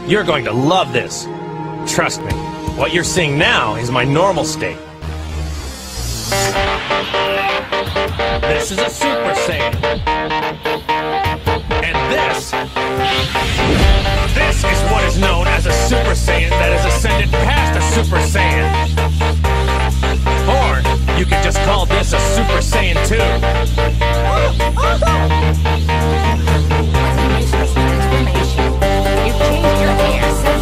You're going to love this. Trust me, what you're seeing now is my normal state. This is a Super Saiyan. And this is what is known as a Super Saiyan that has ascended past a Super Saiyan. Or you could just call this a Super Saiyan 2. You've changed your hair so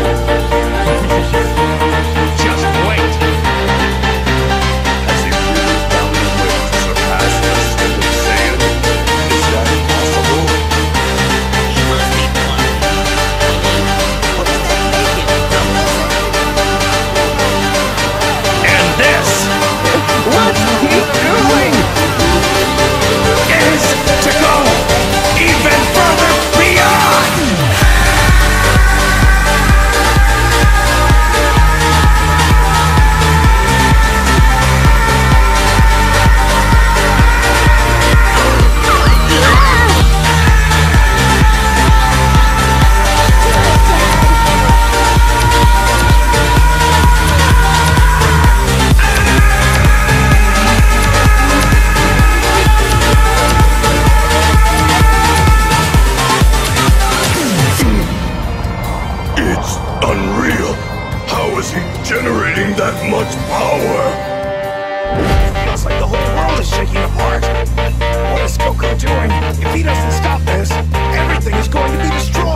Just wait. Has he really found a way to surpass the Super Saiyan? Is that possible? He must be blind. What does that make him? Double Saiyan? And this What's he doing? is to go even further beyond! It's unreal. How is he generating that much power? Feels like the whole world is shaking apart. What is Goku doing? If he doesn't stop this, everything is going to be destroyed.